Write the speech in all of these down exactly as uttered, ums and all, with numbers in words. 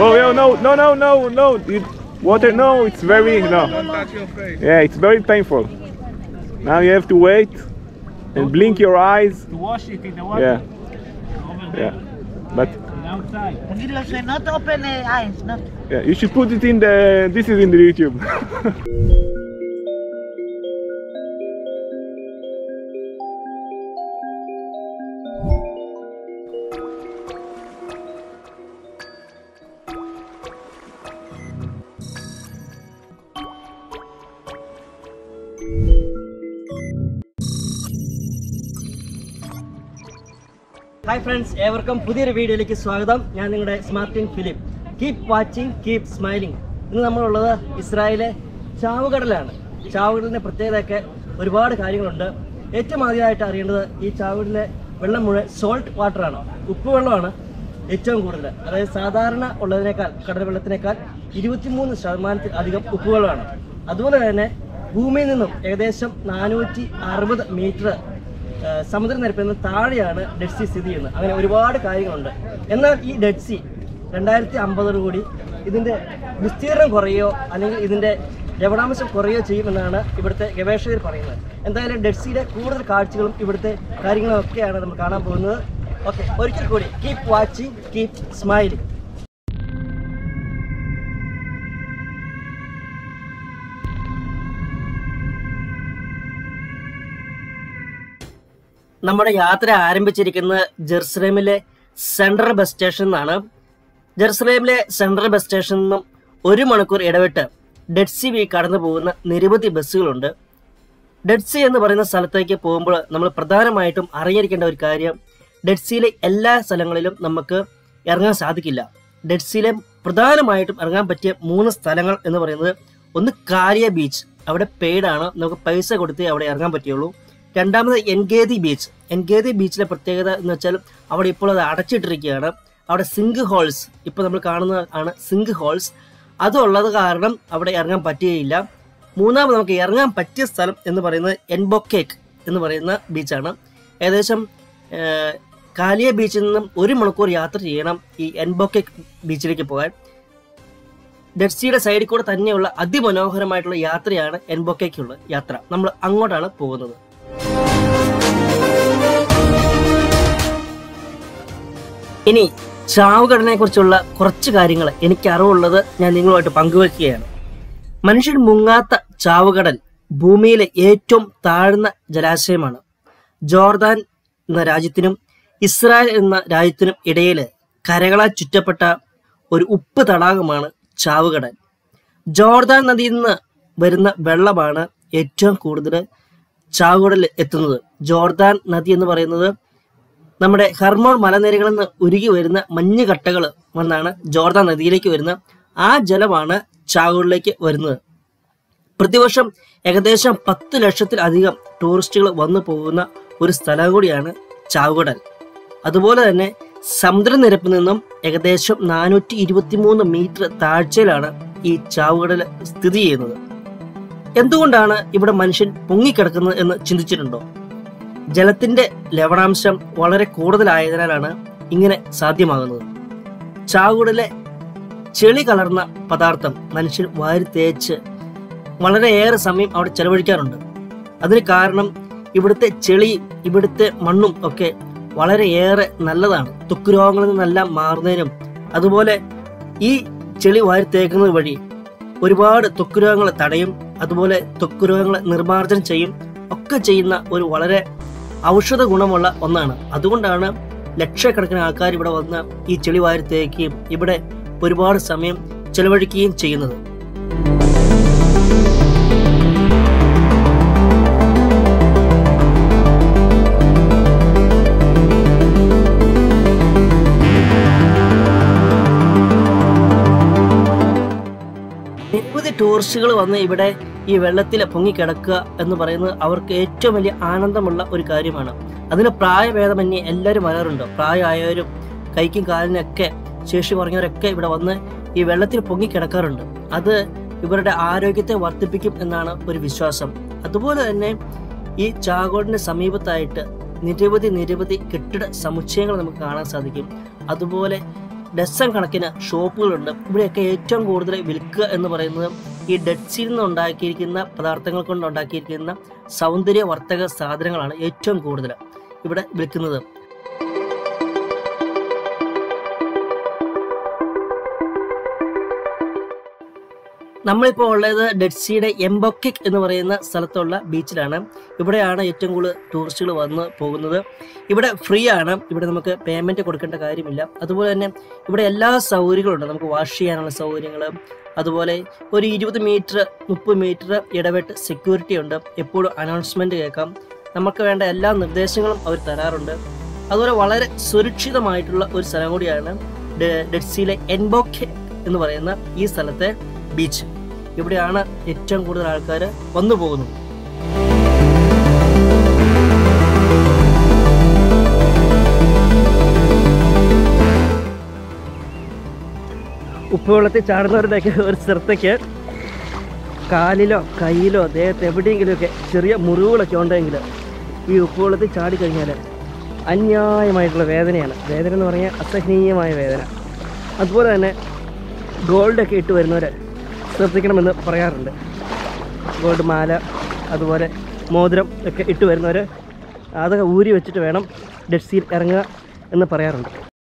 Oh, no, no, no, no, no, no. It, water, no, it's very, no. Don't touch your face. Yeah, it's very painful. Now you have to wait and blink your eyes. To wash it in the water. Yeah. Yeah. But outside. Not open uh, eyes, not. yeah, you should put it in the. This is in the YouTube. Hi friends, everyone പുതിയൊരു വീഡിയോയിലേക്ക് സ്വാഗതം. ഞാൻ നിങ്ങളുടെ Smartin Philip. Keep watching, keep smiling. ഇന്ന് നമ്മളുള്ളത് ഇസ്രായേലിലെ ചാവുകടലാണ്. ചാവുകടലിൻ്റെ പ്രത്യേകതയൊക്കെ ഒരുപാട് കാര്യങ്ങളുണ്ട്. ഏറ്റവും ആദ്യമായിട്ട് അറിയേണ്ടത് ഈ ചാവുകടലിലെ വെള്ളം മുഴുവൻ സോൾട്ട് വാട്ടറാണ്, ഉപ്പ് വെള്ളമാണ് ഏറ്റവും കൂടുതൽ. അതായത് സാധാരണ ഉള്ളതിനേക്കാൾ, കടൽ വെള്ളത്തിനേക്കാൾ ഇരുപത്തിമൂന്ന് ശതമാനത്തിൽ അധികം ഉപ്പ് വെള്ളമാണ്. അതുപോലെ തന്നെ ഭൂമിയിൽ നിന്നും ഏകദേശം നാനൂറ്റി അറുപത് മീറ്റർ സമുദ്രനിരപ്പിൽ നിന്ന് താഴെയാണ് ഡെഡ് സി സ്ഥിതി ചെയ്യുന്നത്. അങ്ങനെ ഒരുപാട് കാര്യങ്ങളുണ്ട്. എന്നാൽ ഈ ഡെഡ് സി രണ്ടായിരത്തി അമ്പതോടുകൂടി ഇതിൻ്റെ വിസ്തീർണം കുറയോ അല്ലെങ്കിൽ ഇതിൻ്റെ ലവണാംശം കുറയോ ചെയ്യുമെന്നാണ് ഇവിടുത്തെ ഗവേഷകർ പറയുന്നത്. എന്തായാലും ഡെഡ് സിയുടെ കൂടുതൽ കാഴ്ചകളും ഇവിടുത്തെ കാര്യങ്ങളൊക്കെയാണ് നമ്മൾ കാണാൻ പോകുന്നത്. ഓക്കെ, ഒരിക്കൽ കൂടി കീപ് വാച്ചിങ്, കീപ് സ്മൈലിംഗ്. നമ്മുടെ യാത്ര ആരംഭിച്ചിരിക്കുന്നത് ജെറുസലേമിലെ സെൻട്രൽ ബസ് സ്റ്റേഷനിൽ നിന്നാണ്. ജെറുസലേമിലെ സെൻട്രൽ ബസ് സ്റ്റേഷനിൽ നിന്നും ഒരു മണിക്കൂർ ഇടവിട്ട് ഡെഡ് സി വഴി കടന്നു പോകുന്ന നിരവധി ബസ്സുകളുണ്ട്. ഡെഡ് സി എന്ന് പറയുന്ന സ്ഥലത്തേക്ക് പോകുമ്പോൾ നമ്മൾ പ്രധാനമായിട്ടും അറിഞ്ഞിരിക്കേണ്ട ഒരു കാര്യം, ഡെഡ് സിയിലെ എല്ലാ സ്ഥലങ്ങളിലും നമുക്ക് ഇറങ്ങാൻ സാധിക്കില്ല. ഡെഡ് സിയിലെ പ്രധാനമായിട്ടും ഇറങ്ങാൻ പറ്റിയ മൂന്ന് സ്ഥലങ്ങൾ എന്ന് പറയുന്നത്, ഒന്ന് കാലിയ ബീച്ച്, അവിടെ പെയ്ഡാണ്, നമുക്ക് പൈസ കൊടുത്തേ അവിടെ ഇറങ്ങാൻ പറ്റുള്ളൂ. രണ്ടാമത് എൻഗേദി ബീച്ച്. എൻഗേദി ബീച്ചിലെ പ്രത്യേകത എന്ന് വെച്ചാൽ അവിടെ ഇപ്പോൾ അത് അടച്ചിട്ടിരിക്കുകയാണ്. അവിടെ സിങ്ക് ഹോൾസ്, ഇപ്പോൾ നമ്മൾ കാണുന്നത് ആണ് സിങ്ക് ഹോൾസ്. അതുള്ളത് കാരണം അവിടെ ഇറങ്ങാൻ പറ്റുകയില്ല. മൂന്നാമത് നമുക്ക് ഇറങ്ങാൻ പറ്റിയ സ്ഥലം എന്ന് പറയുന്നത് എൻബൊക്കേക്ക് എന്ന് പറയുന്ന ബീച്ചാണ്. ഏകദേശം കാലിയ ബീച്ചിൽ നിന്നും ഒരു മണിക്കൂർ യാത്ര ചെയ്യണം ഈ എൻബൊക്കേക്ക് ബീച്ചിലേക്ക് പോകാൻ. ഡെഡ് സിയുടെ സൈഡിൽ കൂടെ തന്നെയുള്ള അതിമനോഹരമായിട്ടുള്ള യാത്രയാണ് എൻബൊക്കേക്കുള്ള യാത്ര. നമ്മൾ അങ്ങോട്ടാണ് പോകുന്നത്. ഇനി ചാവുകടലിനെ കുറിച്ചുള്ള കുറച്ച് കാര്യങ്ങൾ എനിക്ക് അറിവുള്ളത് ഞാൻ നിങ്ങളുമായിട്ട് പങ്കുവെക്കുകയാണ്. മനുഷ്യൻ മുങ്ങാത്ത ചാവുകടൽ ഭൂമിയിലെ ഏറ്റവും താഴ്ന്ന ജലാശയമാണ്. ജോർദാൻ എന്ന രാജ്യത്തിനും ഇസ്രായേൽ എന്ന രാജ്യത്തിനും ഇടയിൽ കരകളാൽ ചുറ്റപ്പെട്ട ഒരു ഉപ്പ് തടാകമാണ് ചാവുകടൽ. ജോർദാൻ നദിയിൽ നിന്ന് വരുന്ന വെള്ളമാണ് ഏറ്റവും കൂടുതൽ ചാവുകടലിൽ എത്തുന്നത്. ജോർദാൻ നദി എന്ന് പറയുന്നത് നമ്മുടെ ഹെർമോൺ മലനിരകളിൽ നിന്ന് ഉരുകി വരുന്ന മഞ്ഞുകട്ടകൾ വന്നാണ് ജോർദാൻ നദിയിലേക്ക് വരുന്നത്. ആ ജലമാണ് ചാവുകടലിലേക്ക് വരുന്നത്. പ്രതിവർഷം ഏകദേശം പത്ത് ലക്ഷത്തിലധികം ടൂറിസ്റ്റുകൾ വന്നു പോകുന്ന ഒരു സ്ഥലം കൂടിയാണ് ചാവുകടൽ. അതുപോലെ തന്നെ സമുദ്രനിരപ്പിൽ നിന്നും ഏകദേശം നാനൂറ്റി ഇരുപത്തി മൂന്ന് മീറ്റർ താഴ്ചയിലാണ് ഈ ചാവുകടൽ സ്ഥിതി ചെയ്യുന്നത്. എന്തുകൊണ്ടാണ് ഇവിടെ മനുഷ്യൻ പൊങ്ങിക്കിടക്കുന്നത് എന്ന് ചിന്തിച്ചിട്ടുണ്ടോ? ജലത്തിന്റെ ലവണാംശം വളരെ കൂടുതലായതിനാലാണ് ഇങ്ങനെ സാധ്യമാകുന്നത്. ചാവുകടലിലെ ചെളി കലർന്ന പദാർത്ഥം മനുഷ്യൻ വാരി തേച്ച് വളരെയേറെ സമയം അവിടെ ചെലവഴിക്കാറുണ്ട്. അതിന് കാരണം ഇവിടുത്തെ ചെളിയും ഇവിടുത്തെ മണ്ണും ഒക്കെ വളരെയേറെ നല്ലതാണ്, ത്വക്ക് രോഗങ്ങളിൽ നിന്നെല്ലാം മാറുന്നതിനും. അതുപോലെ ഈ ചെളി വാരി തേക്കുന്നത് വഴി ഒരുപാട് ത്വക്ക് രോഗങ്ങളെ തടയും, അതുപോലെ ത്വക്ക് രോഗങ്ങളെ നിർമ്മാർജ്ജനം ചെയ്യും ഒക്കെ ചെയ്യുന്ന ഒരു വളരെ ഔഷധ ഗുണമുള്ള ഒന്നാണ്. അതുകൊണ്ടാണ് ലക്ഷക്കണക്കിന് ആൾക്കാർ ഇവിടെ വന്ന് ഈ ചെളി വാരി തേക്കുകയും ഇവിടെ ഒരുപാട് സമയം ചെലവഴിക്കുകയും ചെയ്യുന്നത്. നിരവധി ടൂറിസ്റ്റുകൾ വന്ന് ഇവിടെ ഈ വെള്ളത്തിൽ പൊങ്ങിക്കിടക്കുക എന്ന് പറയുന്നത് അവർക്ക് ഏറ്റവും വലിയ ആനന്ദമുള്ള ഒരു കാര്യമാണ്. അതിന് പ്രായഭേദമന്യേ എല്ലാവരും വരാറുണ്ട്. പ്രായമായവരും കൈക്കും കാലിനൊക്കെ ശേഷി കുറഞ്ഞവരൊക്കെ ഇവിടെ വന്ന് ഈ വെള്ളത്തിൽ പൊങ്ങിക്കിടക്കാറുണ്ട്. അത് ഇവരുടെ ആരോഗ്യത്തെ വർദ്ധിപ്പിക്കും എന്നാണ് ഒരു വിശ്വാസം. അതുപോലെ തന്നെ ഈ ചാവകടലിന് സമീപത്തായിട്ട് നിരവധി നിരവധി കെട്ടിട സമുച്ചയങ്ങൾ നമുക്ക് കാണാൻ സാധിക്കും. അതുപോലെ ഡസൻ കണക്കിന് ഷോപ്പുകളുണ്ട്. ഇവിടെയൊക്കെ ഏറ്റവും കൂടുതൽ വിൽക്കുക എന്ന് പറയുന്നത് ഈ ഡെഡ് സീയിൽ നിന്ന് ഉണ്ടാക്കിയിരിക്കുന്ന പദാർത്ഥങ്ങൾ കൊണ്ട് ഉണ്ടാക്കിയിരിക്കുന്ന സൗന്ദര്യവർദ്ധക സാധനങ്ങളാണ് ഏറ്റവും കൂടുതൽ ഇവിടെ വിൽക്കുന്നത്. നമ്മളിപ്പോൾ ഉള്ളത് ഡെഡ് സീയുടെ എംബോക്കിക് എന്ന് പറയുന്ന സ്ഥലത്തുള്ള ബീച്ചിലാണ്. ഇവിടെയാണ് ഏറ്റവും കൂടുതൽ ടൂറിസ്റ്റുകൾ വന്ന് പോകുന്നത്. ഇവിടെ ഫ്രീ ആണ്, ഇവിടെ നമുക്ക് പേയ്മെൻറ്റ് കൊടുക്കേണ്ട കാര്യമില്ല. അതുപോലെ തന്നെ ഇവിടെ എല്ലാ സൗകര്യങ്ങളുണ്ട്. നമുക്ക് വാഷ് ചെയ്യാനുള്ള സൗകര്യങ്ങൾ, അതുപോലെ ഒരു ഇരുപത് മീറ്റർ മുപ്പത് മീറ്റർ ഇടവിട്ട് സെക്യൂരിറ്റി ഉണ്ട്. എപ്പോഴും അനൗൺസ്മെൻറ്റ് കേൾക്കാം. നമുക്ക് വേണ്ട എല്ലാ നിർദ്ദേശങ്ങളും അവർ തരാറുണ്ട്. അതുപോലെ വളരെ സുരക്ഷിതമായിട്ടുള്ള ഒരു സ്ഥലം കൂടിയാണ് ഡെഡ് സീയിലെ എംബോക്കിക് എന്ന് പറയുന്ന ഈ സ്ഥലത്തെ ബീച്ച്. ഇവിടെയാണ് ഏറ്റവും കൂടുതൽ ആൾക്കാർ വന്നു പോകുന്നത്. ഉപ്പുവെള്ളത്തിൽ ചാടുന്നവരുടെയൊക്കെ ഒരു സ്ഥലത്തേക്ക് കാലിലോ കയ്യിലോ ദേഹത്ത് എവിടെയെങ്കിലുമൊക്കെ ചെറിയ മുറിവുകളൊക്കെ ഉണ്ടെങ്കിൽ ഈ ഉപ്പുവെള്ളത്തിൽ ചാടിക്കഴിഞ്ഞാൽ അന്യായമായിട്ടുള്ള വേദനയാണ്. വേദന എന്ന് പറഞ്ഞാൽ അസഹനീയമായ വേദന. അതുപോലെ തന്നെ ഗോൾഡൊക്കെ ഇട്ട് വരുന്നവർ ശ്രദ്ധിക്കണമെന്ന് പറയാറുണ്ട്. ഗോൾഡ് മാല, അതുപോലെ മോതിരം ഒക്കെ ഇട്ട് വരുന്നവർ അതൊക്കെ ഊരി വെച്ചിട്ട് വേണം ഡെഡ് സീയിൽ ഇറങ്ങുക എന്ന് പറയാറുണ്ട്.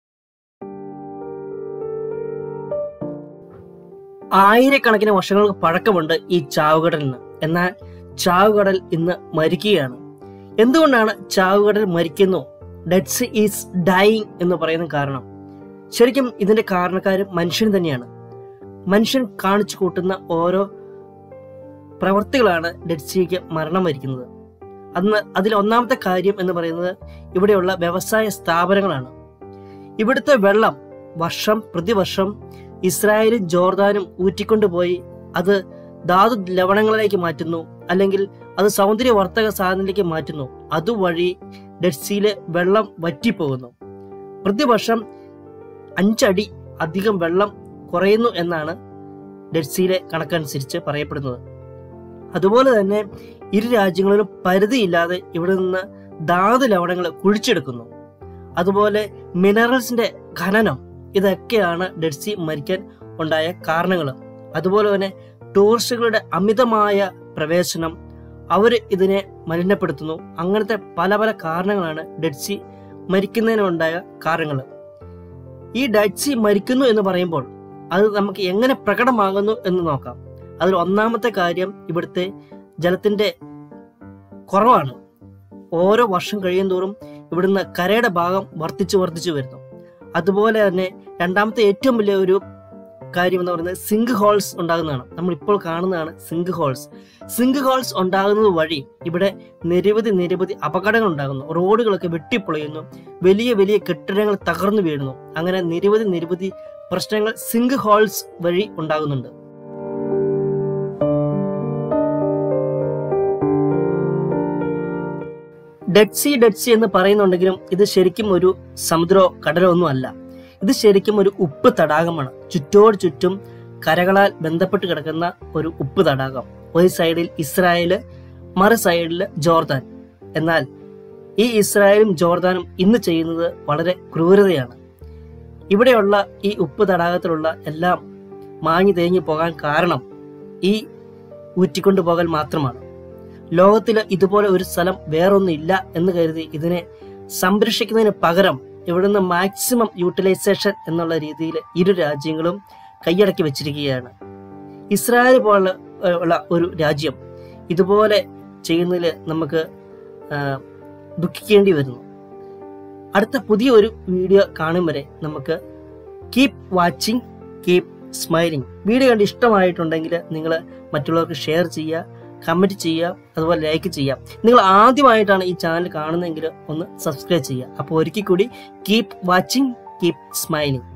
ആയിരക്കണക്കിന് വർഷങ്ങൾക്ക് പഴക്കമുണ്ട് ഈ ചാവുകടലിന്. എന്നാൽ ചാവുകടൽ ഇന്ന് മരിക്കുകയാണ്. എന്തുകൊണ്ടാണ് ചാവുകടൽ മരിക്കുന്നു, ഡെഡ് സീ ഈസ് ഡൈയിങ് എന്ന് പറയുന്ന കാരണം? ശരിക്കും ഇതിന്റെ കാരണക്കാരും മനുഷ്യൻ തന്നെയാണ്. മനുഷ്യൻ കാണിച്ചു കൂട്ടുന്ന ഓരോ പ്രവർത്തികളാണ് ഡെഡ് സീക്ക് മരണം വരിക്കുന്നത്. അന്ന് അതിൽ ഒന്നാമത്തെ കാര്യം എന്ന് പറയുന്നത് ഇവിടെയുള്ള വ്യവസായ സ്ഥാപനങ്ങളാണ്. ഇവിടുത്തെ വെള്ളം വർഷം പ്രതിവർഷം ഇസ്രായേലും ജോർദാനും ഊറ്റിക്കൊണ്ടുപോയി അത് ധാതു ലവണങ്ങളിലേക്ക് മാറ്റുന്നു, അല്ലെങ്കിൽ അത് സൗന്ദര്യവർദ്ധക സാധനത്തിലേക്ക് മാറ്റുന്നു. അതുവഴി ഡെഡ് സീയിലെ വെള്ളം വറ്റിപ്പോകുന്നു. പ്രതിവർഷം അഞ്ചടി അധികം വെള്ളം കുറയുന്നു എന്നാണ് ഡെഡ് സീയിലെ കണക്കനുസരിച്ച് പറയപ്പെടുന്നത്. അതുപോലെ തന്നെ ഇരു രാജ്യങ്ങളിലും പരിധിയില്ലാതെ ഇവിടെ നിന്ന് ധാതു ലവണങ്ങൾ കുഴിച്ചെടുക്കുന്നു. അതുപോലെ മിനറൽസിന്റെ ഖനനം, ഇതൊക്കെയാണ് ഡെഡ് സീ മരിക്കാൻ ഉണ്ടായ കാരണങ്ങൾ. അതുപോലെ തന്നെ ടൂറിസ്റ്റുകളുടെ അമിതമായ പ്രവേശനം, അവർ ഇതിനെ മലിനപ്പെടുത്തുന്നു. അങ്ങനത്തെ പല പല കാരണങ്ങളാണ് ഡെഡ് സീ മരിക്കുന്നതിനുണ്ടായ കാരണങ്ങൾ. ഈ ഡെഡ് സീ മരിക്കുന്നു എന്ന് പറയുമ്പോൾ അത് നമുക്ക് എങ്ങനെ പ്രകടമാകുന്നു എന്ന് നോക്കാം. അതിൽ ഒന്നാമത്തെ കാര്യം ഇവിടുത്തെ ജലത്തിന്റെ കുറവാണ്. ഓരോ വർഷം കഴിയും തോറും ഇവിടുന്ന് കരയുടെ ഭാഗം വർദ്ധിച്ചു വർദ്ധിച്ചു വരുന്നു. അതുപോലെ തന്നെ രണ്ടാമത്തെ ഏറ്റവും വലിയ ഒരു കാര്യം എന്ന് പറയുന്നത് സിങ്ക് ഹോൾസ് ഉണ്ടാകുന്നതാണ്. നമ്മൾ ഇപ്പോൾ കാണുന്നതാണ് സിങ്ക് ഹോൾസ്. സിങ്ക് ഹോൾസ് ഉണ്ടാകുന്നത് വഴി ഇവിടെ നിരവധി നിരവധി അപകടങ്ങൾ ഉണ്ടാകുന്നു. റോഡുകളൊക്കെ വെട്ടിപ്പൊളിയുന്നു, വലിയ വലിയ കെട്ടിടങ്ങൾ തകർന്നു വീഴുന്നു. അങ്ങനെ നിരവധി നിരവധി പ്രശ്നങ്ങൾ സിങ്ക് ഹോൾസ് വഴി ഉണ്ടാകുന്നുണ്ട്. ഡെഡ് സീ ഡെഡ് സീ എന്ന് പറയുന്നുണ്ടെങ്കിലും ഇത് ശരിക്കും ഒരു സമുദ്രമോ കടലോ ഒന്നും അല്ല. ഇത് ശരിക്കും ഒരു ഉപ്പ് തടാകമാണ്. ചുറ്റോട് ചുറ്റും കരകളാൽ ബന്ധപ്പെട്ട് കിടക്കുന്ന ഒരു ഉപ്പ് തടാകം. ഒരു സൈഡിൽ ഇസ്രായേല്, മറു സൈഡിൽ ജോർദാൻ. എന്നാൽ ഈ ഇസ്രായേലും ജോർദാനും ഇന്ന് ചെയ്യുന്നത് വളരെ ക്രൂരതയാണ്. ഇവിടെയുള്ള ഈ ഉപ്പ് തടാകത്തിലുള്ള എല്ലാം മാഞ്ഞു തേഞ്ഞു പോകാൻ കാരണം ഈ ഊറ്റിക്കൊണ്ടു പോകൽ മാത്രമാണ്. ലോകത്തിൽ ഇതുപോലെ ഒരു സ്ഥലം വേറൊന്നും ഇല്ല എന്ന് കരുതി ഇതിനെ സംരക്ഷിക്കുന്നതിന് പകരം ഇവിടുന്ന് മാക്സിമം യൂട്ടിലൈസേഷൻ എന്നുള്ള രീതിയിൽ ഇരു രാജ്യങ്ങളും കൈയടക്കി വെച്ചിരിക്കുകയാണ്. ഇസ്രായേൽ പോലുള്ള ഉള്ള ഒരു രാജ്യം ഇതുപോലെ ചെയ്യുന്നതിൽ നമുക്ക് ദുഃഖിക്കേണ്ടി വരുന്നു. അടുത്ത പുതിയ ഒരു വീഡിയോ കാണും വരെ നമുക്ക് keep watching, keep smiling. Video കണ്ട് ഇഷ്ടമായിട്ടുണ്ടെങ്കിൽ നിങ്ങൾ മറ്റുള്ളവർക്ക് ഷെയർ ചെയ്യുക, കമൻറ്റ് ചെയ്യുക, അതുപോലെ ലൈക്ക് ചെയ്യുക. നിങ്ങൾ ആദ്യമായിട്ടാണ് ഈ ചാനൽ കാണുന്നതെങ്കിൽ ഒന്ന് സബ്സ്ക്രൈബ് ചെയ്യുക. അപ്പോൾ ഒരിക്കൽ കൂടി കീപ് വാച്ചിങ്, കീപ് സ്മൈലിംഗ്.